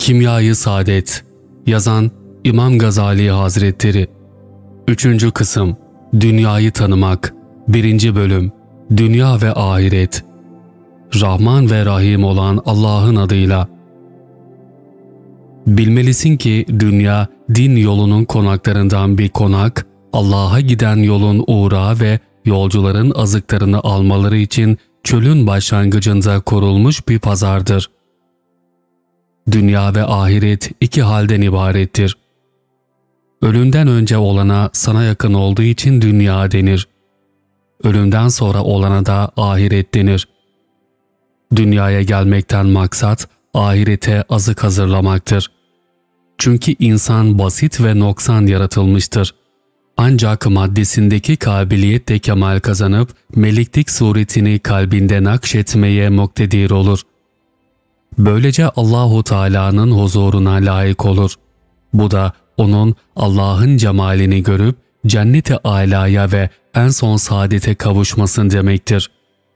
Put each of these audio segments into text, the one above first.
Kimya-i Saadet. Yazan İmam Gazali Hazretleri. 3. Kısım. Dünyayı Tanımak. 1. Bölüm. Dünya ve Ahiret. Rahman ve Rahim olan Allah'ın adıyla. Bilmelisin ki dünya, din yolunun konaklarından bir konak, Allah'a giden yolun uğrağı ve yolcuların azıklarını almaları için çölün başlangıcında kurulmuş bir pazardır. Dünya ve ahiret iki halden ibarettir. Ölümden önce olana sana yakın olduğu için dünya denir. Ölümden sonra olana da ahiret denir. Dünyaya gelmekten maksat ahirete azık hazırlamaktır. Çünkü insan basit ve noksan yaratılmıştır. Ancak maddesindeki kabiliyetle kemal kazanıp meliklik suretini kalbinde nakşetmeye muktedir olur. Böylece Allahu Teala'nın huzuruna layık olur. Bu da onun Allah'ın cemalini görüp cennet-i âlâya ve en son saadete kavuşmasın demektir.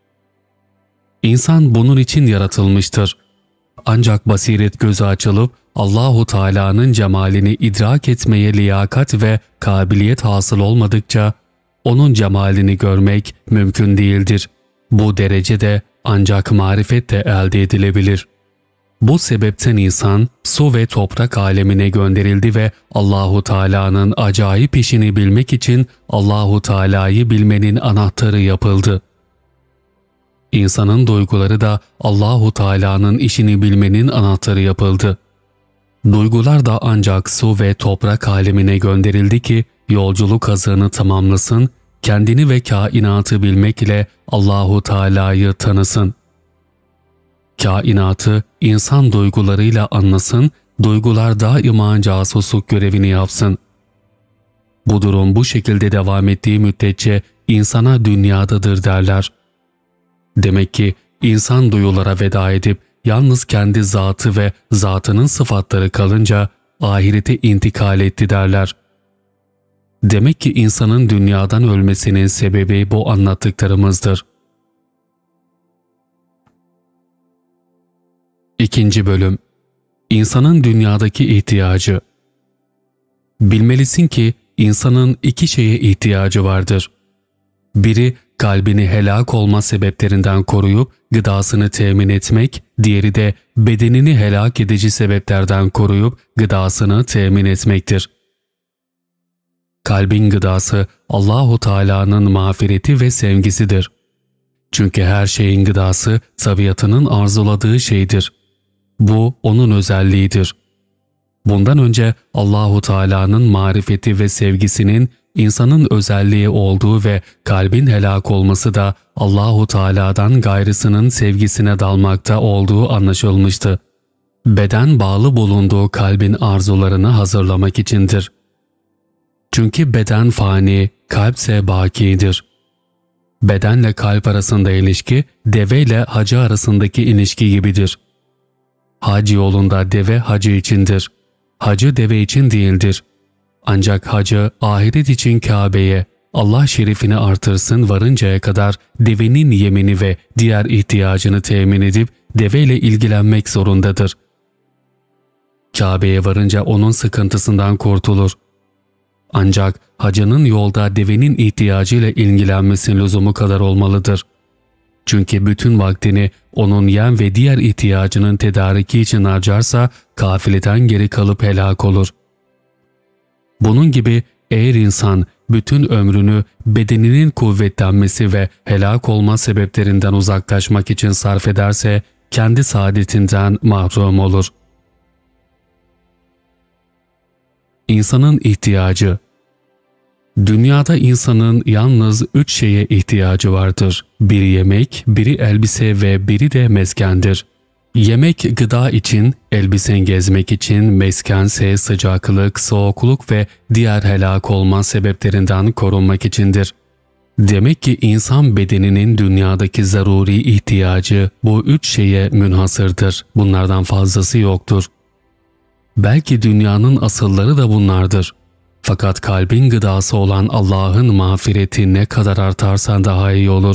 İnsan bunun için yaratılmıştır. Ancak basiret gözü açılıp Allahu Teala'nın cemalini idrak etmeye liyakat ve kabiliyet hasıl olmadıkça onun cemalini görmek mümkün değildir. Bu derecede ancak marifetle elde edilebilir. Bu sebepten insan su ve toprak alemine gönderildi ve Allahu Teala'nın acayip işini bilmek için Allahu Teala'yı bilmenin anahtarı yapıldı. İnsanın duyguları da Allahu Teala'nın işini bilmenin anahtarı yapıldı. Duygular da ancak su ve toprak alemine gönderildi ki yolculuk hazırını tamamlasın, kendini ve kainatı bilmek ile Allahu Teala'yı tanısın. Kainatı insan duygularıyla anlasın, duygular daima casusluk görevini yapsın. Bu durum bu şekilde devam ettiği müddetçe insana dünyadadır derler. Demek ki insan duyulara veda edip yalnız kendi zatı ve zatının sıfatları kalınca ahirete intikal etti derler. Demek ki insanın dünyadan ölmesinin sebebi bu anlattıklarımızdır. 2. Bölüm. İnsanın dünyadaki ihtiyacı. Bilmelisin ki insanın iki şeye ihtiyacı vardır. Biri kalbini helak olma sebeplerinden koruyup gıdasını temin etmek, diğeri de bedenini helak edici sebeplerden koruyup gıdasını temin etmektir. Kalbin gıdası Allahu Teala'nın mağfireti ve sevgisidir. Çünkü her şeyin gıdası tabiatının arzuladığı şeydir. Bu onun özelliğidir. Bundan önce Allahu Teala'nın marifeti ve sevgisinin insanın özelliği olduğu ve kalbin helak olması da Allahu Teala'dan gayrısının sevgisine dalmakta olduğu anlaşılmıştı. Beden bağlı bulunduğu kalbin arzularını hazırlamak içindir. Çünkü beden fani, kalpse bakidir. Bedenle kalp arasında ilişki, deve ile hacı arasındaki ilişki gibidir. Hac yolunda deve hacı içindir. Hacı deve için değildir. Ancak hacı ahiret için Kabe'ye, Allah şerifini artırsın varıncaya kadar devenin yemini ve diğer ihtiyacını temin edip deveyle ilgilenmek zorundadır. Kabe'ye varınca onun sıkıntısından kurtulur. Ancak hacının yolda devenin ihtiyacıyla ilgilenmesinin lüzumu kadar olmalıdır. Çünkü bütün vaktini onun yem ve diğer ihtiyacının tedariki için harcarsa kafileden geri kalıp helak olur. Bunun gibi eğer insan bütün ömrünü bedeninin kuvvetlenmesi ve helak olma sebeplerinden uzaklaşmak için sarf ederse kendi saadetinden mahrum olur. İnsanın ihtiyacı. Dünyada insanın yalnız 3 şeye ihtiyacı vardır. Biri yemek, biri elbise ve biri de meskendir. Yemek gıda için, elbisen gezmek için, meskense sıcaklık, soğukluk ve diğer helak olma sebeplerinden korunmak içindir. Demek ki insan bedeninin dünyadaki zaruri ihtiyacı bu 3 şeye münhasırdır. Bunlardan fazlası yoktur. Belki dünyanın asılları da bunlardır. Fakat kalbin gıdası olan Allah'ın mağfireti ne kadar artarsa daha iyi olur.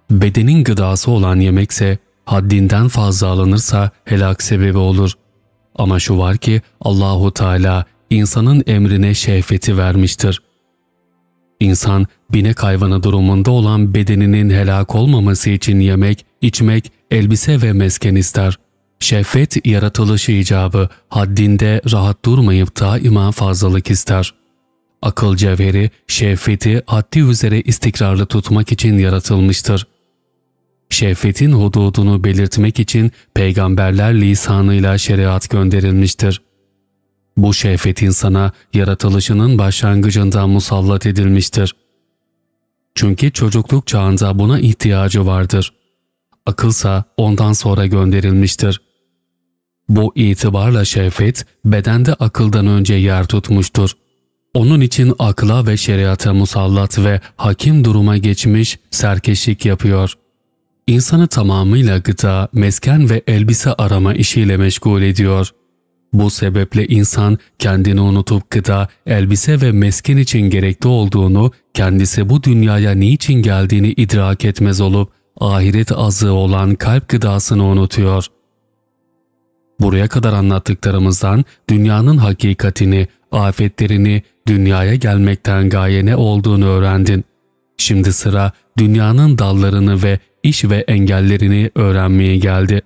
Bedenin gıdası olan yemekse haddinden fazla alınırsa helak sebebi olur. Ama şu var ki Allahu Teala insanın emrine şehveti vermiştir. İnsan binek hayvanı durumunda olan bedeninin helak olmaması için yemek, içmek, elbise ve mesken ister. Şehvet yaratılışı icabı haddinde rahat durmayıp daima fazlalık ister. Akıl cevheri şehveti haddi üzere istikrarlı tutmak için yaratılmıştır. Şehvetin hududunu belirtmek için peygamberler lisanıyla şeriat gönderilmiştir. Bu şehvet insana yaratılışının başlangıcında musallat edilmiştir. Çünkü çocukluk çağında buna ihtiyacı vardır. Akılsa ondan sonra gönderilmiştir. Bu itibarla şehvet bedende akıldan önce yer tutmuştur. Onun için akla ve şeriata musallat ve hakim duruma geçmiş serkeşlik yapıyor. İnsanı tamamıyla gıda, mesken ve elbise arama işiyle meşgul ediyor. Bu sebeple insan kendini unutup gıda, elbise ve mesken için gerekli olduğunu, kendisi bu dünyaya niçin geldiğini idrak etmez olup ahiret azığı olan kalp gıdasını unutuyor. Buraya kadar anlattıklarımızdan dünyanın hakikatini, afetlerini, dünyaya gelmekten gaye ne olduğunu öğrendin. Şimdi sıra dünyanın dallarını ve iş ve engellerini öğrenmeye geldi.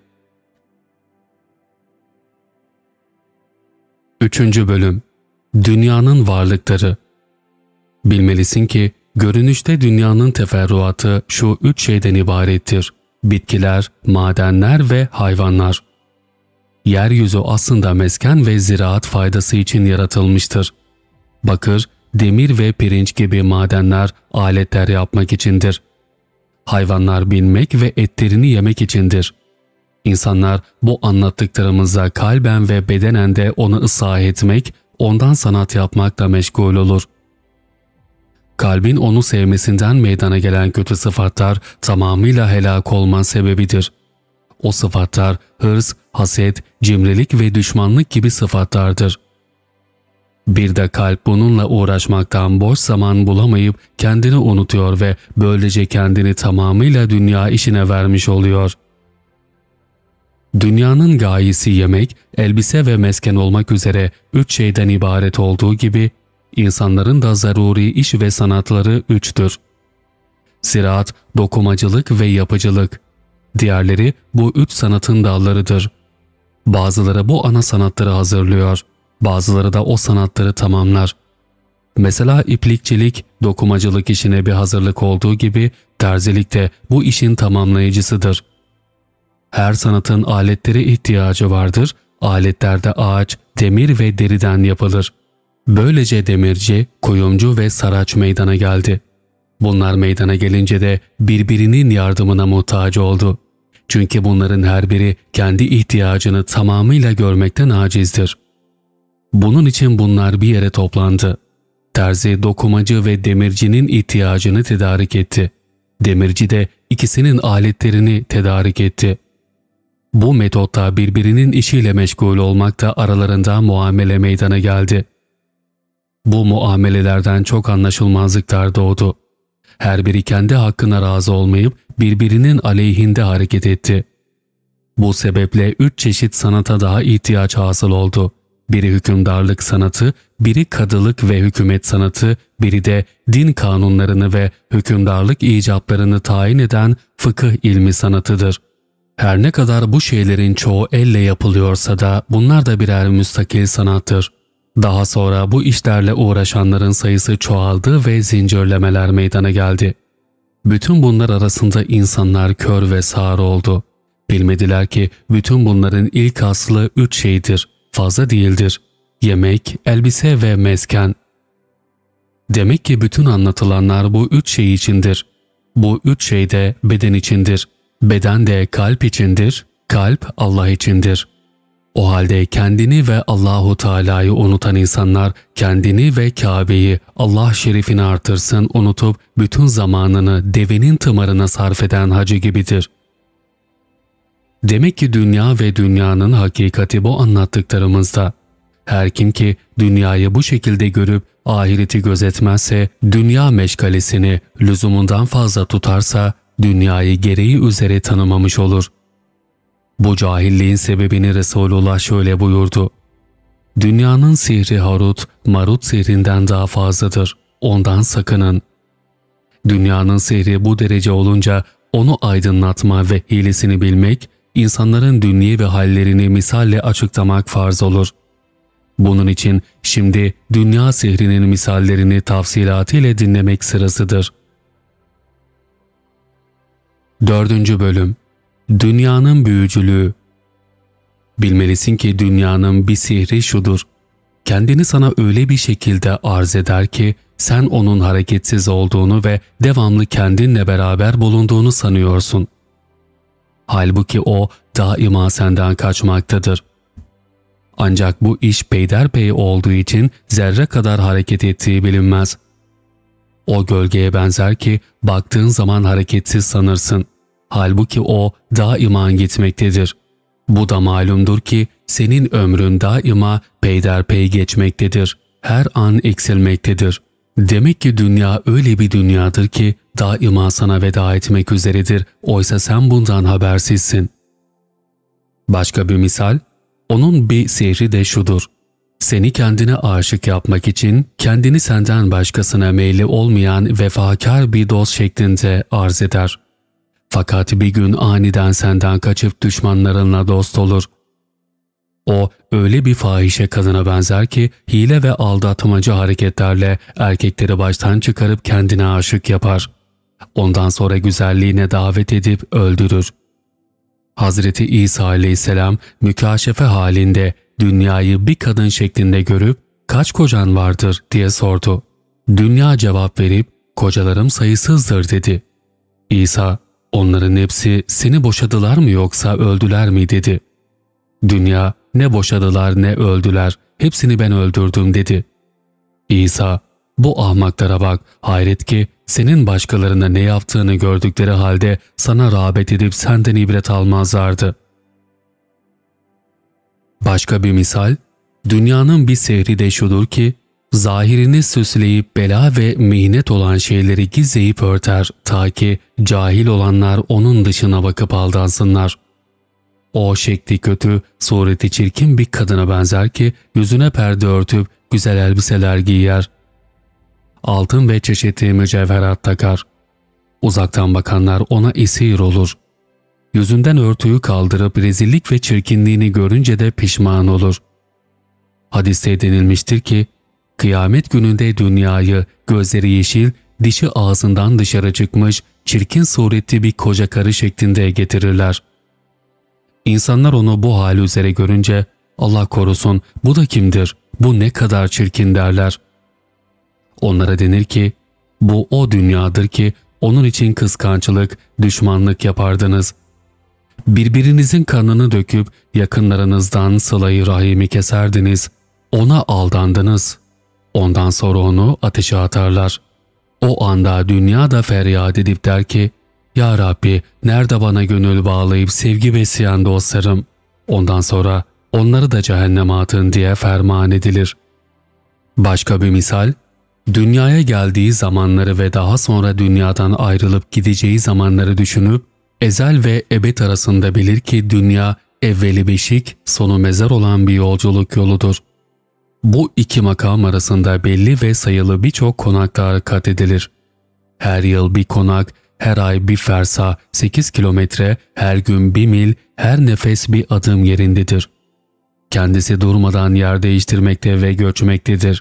3. Bölüm Dünyanın varlıkları. Bilmelisin ki görünüşte dünyanın teferruatı şu 3 şeyden ibarettir: bitkiler, madenler ve hayvanlar. Yeryüzü aslında mesken ve ziraat faydası için yaratılmıştır. Bakır, demir ve pirinç gibi madenler aletler yapmak içindir. Hayvanlar binmek ve etlerini yemek içindir. İnsanlar bu anlattıklarımıza kalben ve bedenen de onu ıslah etmek, ondan sanat yapmakla meşgul olur. Kalbin onu sevmesinden meydana gelen kötü sıfatlar tamamıyla helak olma sebebidir. O sıfatlar hırs, haset, cimrilik ve düşmanlık gibi sıfatlardır. Bir de kalp bununla uğraşmaktan boş zaman bulamayıp kendini unutuyor ve böylece kendini tamamıyla dünya işine vermiş oluyor. Dünyanın gayesi yemek, elbise ve mesken olmak üzere 3 şeyden ibaret olduğu gibi, insanların da zaruri iş ve sanatları 3'tür. Ziraat, dokumacılık ve yapıcılık. Diğerleri bu 3 sanatın dallarıdır. Bazıları bu ana sanatları hazırlıyor, bazıları da o sanatları tamamlar. Mesela iplikçilik, dokumacılık işine bir hazırlık olduğu gibi terzilik de bu işin tamamlayıcısıdır. Her sanatın aletlere ihtiyacı vardır, aletler de ağaç, demir ve deriden yapılır. Böylece demirci, kuyumcu ve saraç meydana geldi. Bunlar meydana gelince de birbirinin yardımına muhtaç oldu. Çünkü bunların her biri kendi ihtiyacını tamamıyla görmekten acizdir. Bunun için bunlar bir yere toplandı. Terzi, dokumacı ve demircinin ihtiyacını tedarik etti. Demirci de ikisinin aletlerini tedarik etti. Bu metotta birbirinin işiyle meşgul olmakta aralarında muamele meydana geldi. Bu muamelelerden çok anlaşılmazlıklar doğdu. Her biri kendi hakkına razı olmayıp birbirinin aleyhinde hareket etti. Bu sebeple 3 çeşit sanata daha ihtiyaç hasıl oldu. Biri hükümdarlık sanatı, biri kadılık ve hükümet sanatı, biri de din kanunlarını ve hükümdarlık icaplarını tayin eden fıkıh ilmi sanatıdır. Her ne kadar bu şeylerin çoğu elle yapılıyorsa da bunlar da birer müstakil sanattır. Daha sonra bu işlerle uğraşanların sayısı çoğaldı ve zincirlemeler meydana geldi. Bütün bunlar arasında insanlar kör ve sağır oldu. Bilmediler ki bütün bunların ilk aslı 3 şeydir, fazla değildir: yemek, elbise ve mesken. Demek ki bütün anlatılanlar bu 3 şey içindir. Bu 3 şey de beden içindir. Beden de kalp içindir, kalp Allah içindir. O halde kendini ve Allahu Teala'yı unutan insanlar kendini ve Kabe'yi, Allah şerifini artırsın unutup bütün zamanını devenin tımarına sarf eden hacı gibidir. Demek ki dünya ve dünyanın hakikati bu anlattıklarımızda. Her kim ki dünyayı bu şekilde görüp ahireti gözetmezse, dünya meşgalesini lüzumundan fazla tutarsa, dünyayı gereği üzere tanımamış olur. Bu cahilliğin sebebini Resulullah şöyle buyurdu: Dünyanın sihri Harut, Marut sihrinden daha fazladır. Ondan sakının. Dünyanın sihri bu derece olunca onu aydınlatma ve hilesini bilmek, insanların dünyevi hallerini misalle açıklamak farz olur. Bunun için şimdi dünya sihrinin misallerini tafsilatıyla dinlemek sırasıdır. 4. Bölüm Dünyanın büyücülüğü. Bilmelisin ki dünyanın bir sihri şudur: kendini sana öyle bir şekilde arz eder ki sen onun hareketsiz olduğunu ve devamlı kendinle beraber bulunduğunu sanıyorsun. Halbuki o daima senden kaçmaktadır. Ancak bu iş peyderpey olduğu için zerre kadar hareket ettiği bilinmez. O gölgeye benzer ki baktığın zaman hareketsiz sanırsın. Halbuki o daima gitmektedir. Bu da malumdur ki senin ömrün daima peyderpey geçmektedir. Her an eksilmektedir. Demek ki dünya öyle bir dünyadır ki daima sana veda etmek üzeredir. Oysa sen bundan habersizsin. Başka bir misal, onun bir sihri de şudur: seni kendine aşık yapmak için kendini senden başkasına meyli olmayan vefakar bir dost şeklinde arz eder. Fakat bir gün aniden senden kaçıp düşmanlarınla dost olur. O öyle bir fahişe kadına benzer ki hile ve aldatmacı hareketlerle erkekleri baştan çıkarıp kendine aşık yapar. Ondan sonra güzelliğine davet edip öldürür. Hazreti İsa aleyhisselam mükaşefe halinde dünyayı bir kadın şeklinde görüp "Kaç kocan vardır?" diye sordu. Dünya cevap verip "Kocalarım sayısızdır" dedi. İsa, "Onların hepsi seni boşadılar mı yoksa öldüler mi?" dedi. Dünya, "Ne boşadılar ne öldüler, hepsini ben öldürdüm" dedi. İsa, "Bu ahmaklara bak, hayret ki senin başkalarına ne yaptığını gördükleri halde sana rağbet edip senden ibret almazlardı." Başka bir misal, dünyanın bir sehri de şudur ki, zahirini süsleyip bela ve mihnet olan şeyleri gizleyip örter ta ki cahil olanlar onun dışına bakıp aldansınlar. O şekli kötü, sureti çirkin bir kadına benzer ki yüzüne perde örtüp güzel elbiseler giyer. Altın ve çeşitli mücevherat takar. Uzaktan bakanlar ona esir olur. Yüzünden örtüyü kaldırıp rezillik ve çirkinliğini görünce de pişman olur. Hadiste denilmiştir ki, kıyamet gününde dünyayı gözleri yeşil, dişi ağzından dışarı çıkmış, çirkin suretli bir koca karı şeklinde getirirler. İnsanlar onu bu hal üzere görünce, "Allah korusun, bu da kimdir, bu ne kadar çirkin" derler. Onlara denir ki, "Bu o dünyadır ki onun için kıskançlık, düşmanlık yapardınız. Birbirinizin kanını döküp yakınlarınızdan sıla-i rahimi keserdiniz. Ona aldandınız. Ondan sonra onu ateşe atarlar. O anda dünya da feryat edip der ki, Ya Rabbi, nerede bana gönül bağlayıp sevgi besleyen dostlarım? Ondan sonra onları da cehenneme atın diye ferman edilir." Başka bir misal, dünyaya geldiği zamanları ve daha sonra dünyadan ayrılıp gideceği zamanları düşünüp, ezel ve ebed arasında bilir ki dünya evveli beşik, sonu mezar olan bir yolculuk yoludur. Bu iki makam arasında belli ve sayılı birçok konaklar kat edilir. Her yıl bir konak, her ay bir fersa, 8 kilometre, her gün 1 mil, her nefes bir adım yerindedir. Kendisi durmadan yer değiştirmekte ve göçmektedir.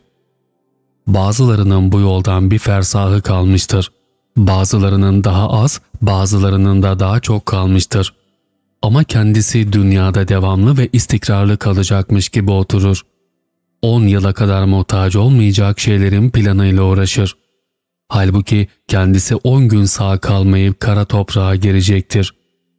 Bazılarının bu yoldan bir fersahı kalmıştır. Bazılarının daha az, bazılarının da daha çok kalmıştır. Ama kendisi dünyada devamlı ve istikrarlı kalacakmış gibi oturur. 10 yıla kadar muhtaç olmayacak şeylerin planıyla uğraşır. Halbuki kendisi 10 gün sağ kalmayıp kara toprağa girecektir.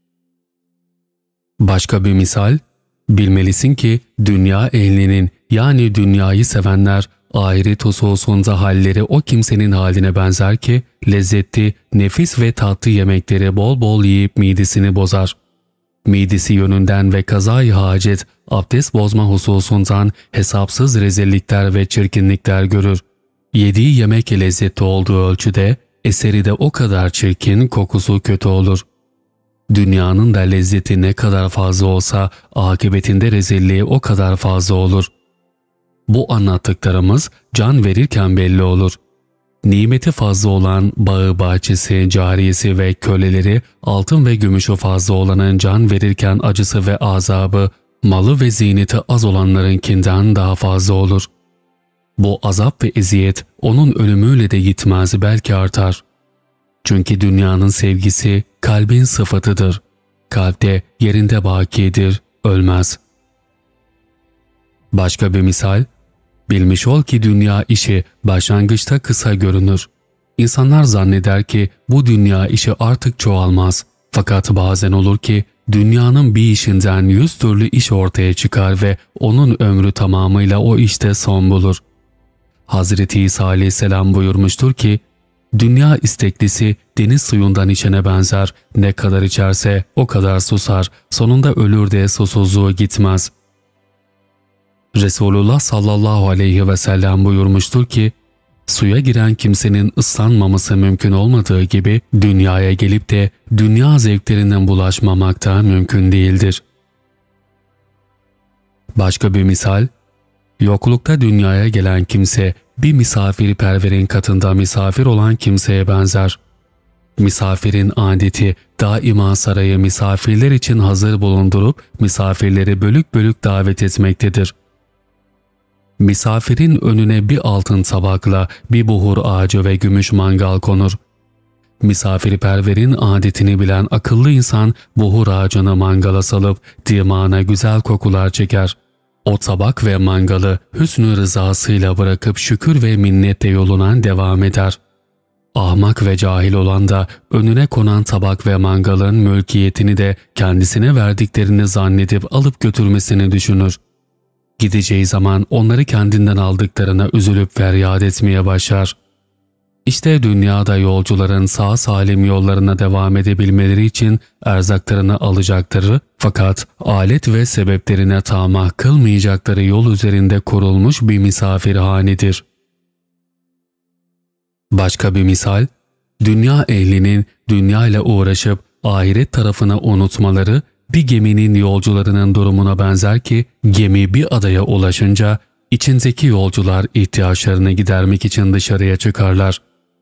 Başka bir misal, bilmelisin ki dünya ehlinin, yani dünyayı sevenler, ahiret hususunda halleri o kimsenin haline benzer ki lezzetli, nefis ve tatlı yemekleri bol bol yiyip midesini bozar. Midesi yönünden ve kazayı hacet, abdest bozma hususundan hesapsız rezillikler ve çirkinlikler görür. Yediği yemek lezzetli olduğu ölçüde eseri de o kadar çirkin, kokusu kötü olur. Dünyanın da lezzeti ne kadar fazla olsa akıbetinde rezilliği o kadar fazla olur. Bu anlattıklarımız can verirken belli olur. Nimeti fazla olan bağı bahçesi, cariyesi ve köleleri, altın ve gümüşü fazla olanın can verirken acısı ve azabı, malı ve ziyneti az olanlarınkinden daha fazla olur. Bu azap ve eziyet onun ölümüyle de gitmez, belki artar. Çünkü dünyanın sevgisi kalbin sıfatıdır. Kalp de yerinde bakidir, ölmez. Başka bir misal, bilmiş ol ki dünya işi başlangıçta kısa görünür. İnsanlar zanneder ki bu dünya işi artık çoğalmaz. Fakat bazen olur ki dünyanın bir işinden 100 türlü iş ortaya çıkar ve onun ömrü tamamıyla o işte son bulur. Hazreti İsa aleyhisselam buyurmuştur ki, dünya isteklisi deniz suyundan içene benzer, ne kadar içerse o kadar susar, sonunda ölür de susuzluğu gitmez. Resulullah sallallahu aleyhi ve sellem buyurmuştur ki, suya giren kimsenin ıslanmaması mümkün olmadığı gibi dünyaya gelip de dünya zevklerinden bulaşmamak da mümkün değildir. Başka bir misal, yoklukta dünyaya gelen kimse bir misafirperverin katında misafir olan kimseye benzer. Misafirin adeti daima sarayı misafirler için hazır bulundurup misafirleri bölük bölük davet etmektedir. Misafirin önüne bir altın tabakla bir buhur ağacı ve gümüş mangal konur. Misafirperverin adetini bilen akıllı insan buhur ağacını mangala salıp dimağına güzel kokular çeker. O tabak ve mangalı hüsnü rızasıyla bırakıp şükür ve minnetle yoluna devam eder. Ahmak ve cahil olan da önüne konan tabak ve mangalın mülkiyetini de kendisine verdiklerini zannedip alıp götürmesini düşünür. Gideceği zaman onları kendinden aldıklarına üzülüp feryat etmeye başlar. İşte dünyada yolcuların sağ salim yollarına devam edebilmeleri için erzaklarını alacakları fakat alet ve sebeplerine tamah kılmayacakları yol üzerinde kurulmuş bir misafirhanedir. Başka bir misal, dünya ehlinin dünya ile uğraşıp ahiret tarafını unutmaları bir geminin yolcularının durumuna benzer ki gemi bir adaya ulaşınca içindeki yolcular ihtiyaçlarını gidermek için dışarıya çıkarlar.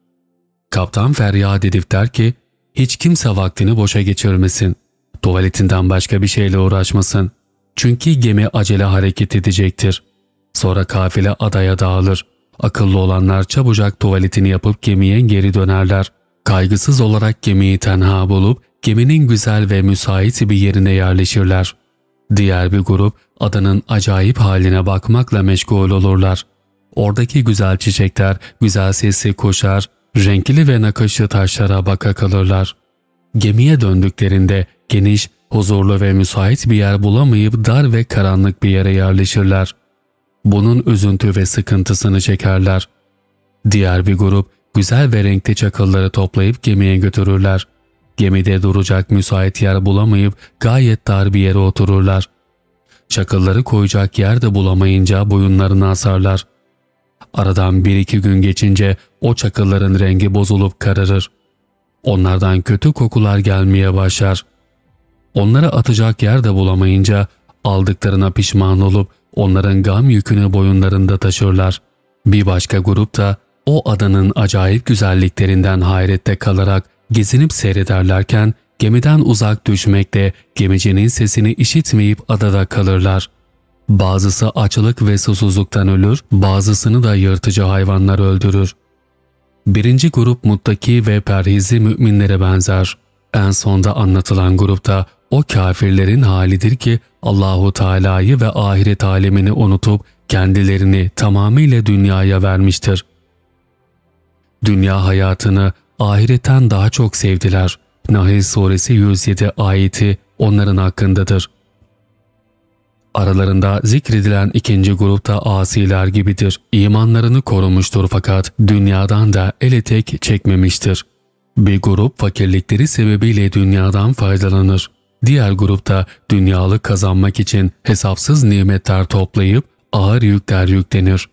Kaptan feryat edip der ki, hiç kimse vaktini boşa geçirmesin. Tuvaletinden başka bir şeyle uğraşmasın. Çünkü gemi acele hareket edecektir. Sonra kafile adaya dağılır. Akıllı olanlar çabucak tuvaletini yapıp gemiye geri dönerler. Kaygısız olarak gemiyi tenha bulup geminin güzel ve müsait bir yerine yerleşirler. Diğer bir grup adanın acayip haline bakmakla meşgul olurlar. Oradaki güzel çiçekler, güzel sesli kuşlar, renkli ve nakışlı taşlara baka kalırlar. Gemiye döndüklerinde geniş, huzurlu ve müsait bir yer bulamayıp dar ve karanlık bir yere yerleşirler. Bunun üzüntü ve sıkıntısını çekerler. Diğer bir grup güzel ve renkli çakılları toplayıp gemiye götürürler. Gemide duracak müsait yer bulamayıp gayet dar bir yere otururlar. Çakılları koyacak yer de bulamayınca boyunlarını asarlar. Aradan 1-2 gün geçince o çakılların rengi bozulup kararır. Onlardan kötü kokular gelmeye başlar. Onları atacak yer de bulamayınca aldıklarına pişman olup onların gam yükünü boyunlarında taşırlar. Bir başka grup da o adanın acayip güzelliklerinden hayrette kalarak gezinip seyrederlerken gemiden uzak düşmekle gemicinin sesini işitmeyip adada kalırlar. Bazısı açlık ve susuzluktan ölür, bazısını da yırtıcı hayvanlar öldürür. Birinci grup muttaki ve perhizli müminlere benzer. En sonda anlatılan grupta o kafirlerin halidir ki Allahu Teala'yı ve ahiret alemini unutup kendilerini tamamıyla dünyaya vermiştir. Dünya hayatını ahiretten daha çok sevdiler. Nahl suresi 107 ayeti onların hakkındadır. Aralarında zikredilen ikinci grupta asiler gibidir. İmanlarını korumuştur fakat dünyadan da el etek çekmemiştir. Bir grup fakirlikleri sebebiyle dünyadan faydalanır. Diğer grupta dünyalık kazanmak için hesapsız nimetler toplayıp ağır yükler yüklenir.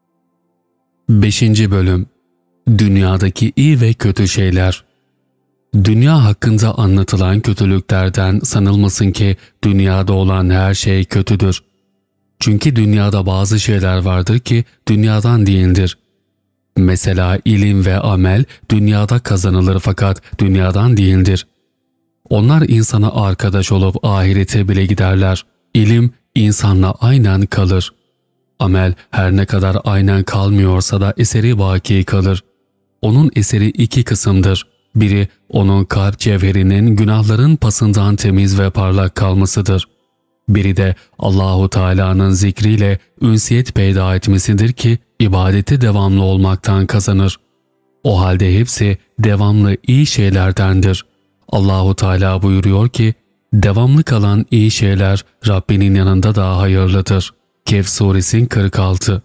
5. Bölüm Dünyadaki iyi ve kötü şeyler. Dünya hakkında anlatılan kötülüklerden sanılmasın ki dünyada olan her şey kötüdür. Çünkü dünyada bazı şeyler vardır ki dünyadan değildir. Mesela ilim ve amel dünyada kazanılır fakat dünyadan değildir. Onlar insana arkadaş olup ahirete bile giderler. İlim insanla aynen kalır. Amel her ne kadar aynen kalmıyorsa da eseri baki kalır. Onun eseri iki kısımdır. Biri onun kalp cevherinin günahların pasından temiz ve parlak kalmasıdır. Biri de Allahu Teala'nın zikriyle ünsiyet peyda etmesidir ki ibadeti devamlı olmaktan kazanır. O halde hepsi devamlı iyi şeylerdendir. Allahu Teala buyuruyor ki, devamlı kalan iyi şeyler Rabbinin yanında daha hayırlıdır. Kehf Suresi 46.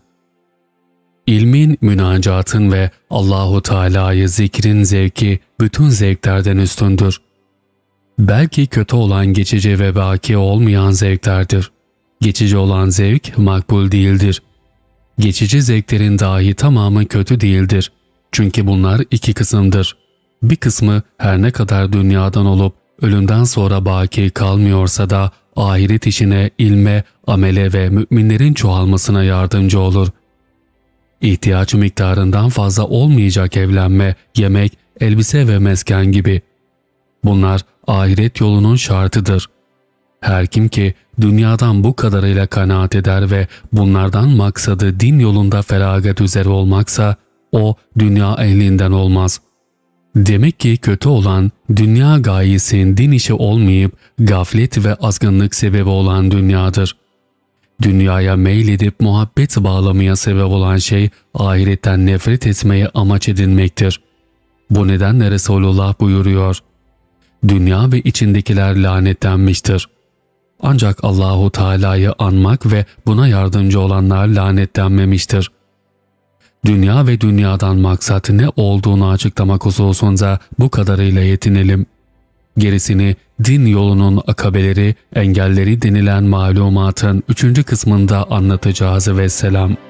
İlmin, münacatın ve Allahu Teala'yı zikrin zevki bütün zevklerden üstündür. Belki kötü olan geçici ve baki olmayan zevklerdir. Geçici olan zevk makbul değildir. Geçici zevklerin dahi tamamı kötü değildir. Çünkü bunlar iki kısımdır. Bir kısmı her ne kadar dünyadan olup ölümden sonra baki kalmıyorsa da ahiret işine, ilme, amele ve müminlerin çoğalmasına yardımcı olur. İhtiyaç miktarından fazla olmayacak evlenme, yemek, elbise ve mesken gibi. Bunlar ahiret yolunun şartıdır. Her kim ki dünyadan bu kadarıyla kanaat eder ve bunlardan maksadı din yolunda feragat üzere olmaksa, o dünya ehlinden olmaz. Demek ki kötü olan dünya gayesin din işi olmayıp gaflet ve azgınlık sebebi olan dünyadır. Dünyaya meyledip muhabbet bağlamaya sebep olan şey ahiretten nefret etmeye amaç edinmektir. Bu nedenle Resulullah buyuruyor, dünya ve içindekiler lanetlenmiştir. Ancak Allahu Teala'yı anmak ve buna yardımcı olanlar lanetlenmemiştir. Dünya ve dünyadan maksat ne olduğunu açıklamak hususunda bu kadarıyla yetinelim. Gerisini din yolunun akabeleri, engelleri denilen malumatın 3. kısmında anlatacağız vesselam.